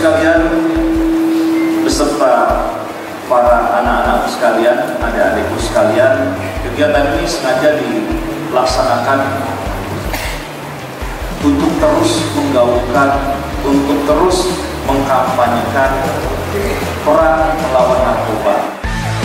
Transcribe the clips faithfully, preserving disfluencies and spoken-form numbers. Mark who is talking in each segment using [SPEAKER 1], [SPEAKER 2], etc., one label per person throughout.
[SPEAKER 1] sekalian, beserta para anak-anakku sekalian, adik-adikku sekalian, kegiatan ini sengaja dilaksanakan untuk terus menggaungkan, untuk terus mengkampanyekan perang melawan narkoba.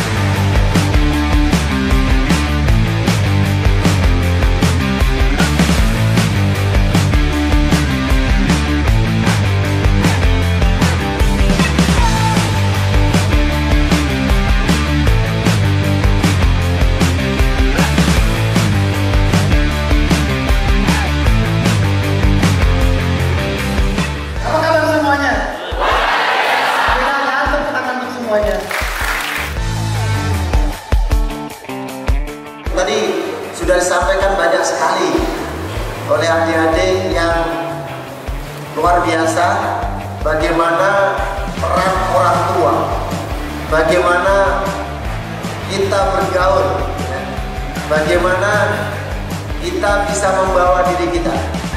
[SPEAKER 2] Tadi sudah disampaikan banyak sekali oleh adik-adik yang luar biasa bagaimana peran orang tua, bagaimana kita bergaul, bagaimana kita bisa membawa diri kita.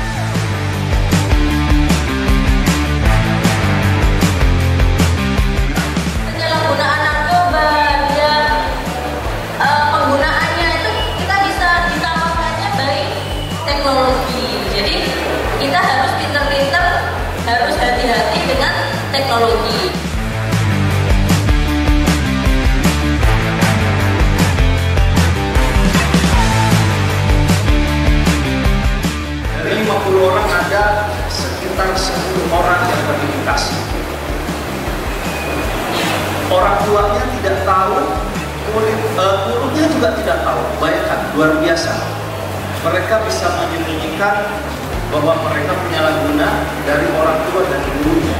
[SPEAKER 3] Penyalahgunaan narkoba, dia uh, penggunaannya itu kita bisa ditambahkannya baik teknologi. Jadi kita harus pinter-pinter, harus hati-hati dengan teknologi.
[SPEAKER 1] Dari lima puluh orang ada sekitar sepuluh orang yang terindikasi. Orang tuanya tidak tahu, gurunya uh, juga tidak tahu. Bayangkan, luar biasa. Mereka bisa menyembunyikan bahwa mereka penyalahguna dari orang tua dan gurunya.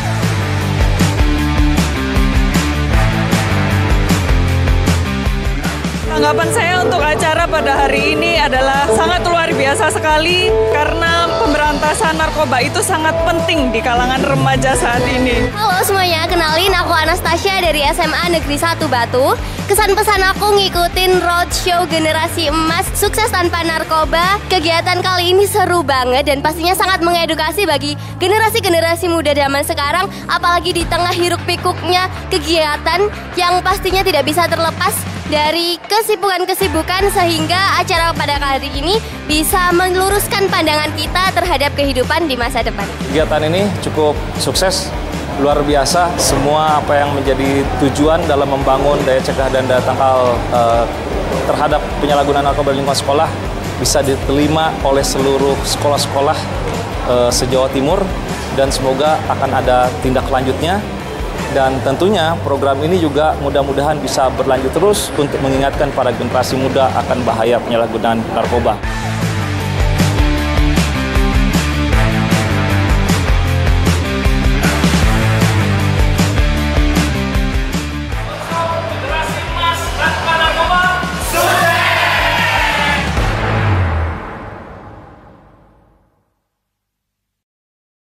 [SPEAKER 4] Tanggapan saya untuk acara pada hari ini adalah sangat luar biasa sekali karena pemberantasan narkoba itu sangat penting di kalangan remaja saat ini.
[SPEAKER 5] Halo semuanya, kenalin aku Anastasia dari S M A Negeri satu Batu. Kesan pesan aku ngikutin roadshow Generasi Emas Sukses Tanpa Narkoba. Kegiatan kali ini seru banget dan pastinya sangat mengedukasi bagi generasi-generasi muda zaman sekarang, apalagi di tengah hiruk pikuknya kegiatan yang pastinya tidak bisa terlepas dari kesibukan-kesibukan, sehingga acara pada kali ini bisa meluruskan pandangan kita terhadap kehidupan di masa depan.
[SPEAKER 6] Kegiatan ini cukup sukses, luar biasa. Semua apa yang menjadi tujuan dalam membangun daya cegah dan daya tangkal eh, terhadap penyalahgunaan narkoba di lingkungan sekolah bisa diterima oleh seluruh sekolah-sekolah eh, se-Jawa Timur, dan semoga akan ada tindak lanjutnya. Dan tentunya program ini juga mudah-mudahan bisa berlanjut terus untuk mengingatkan para generasi muda akan bahaya penyalahgunaan narkoba.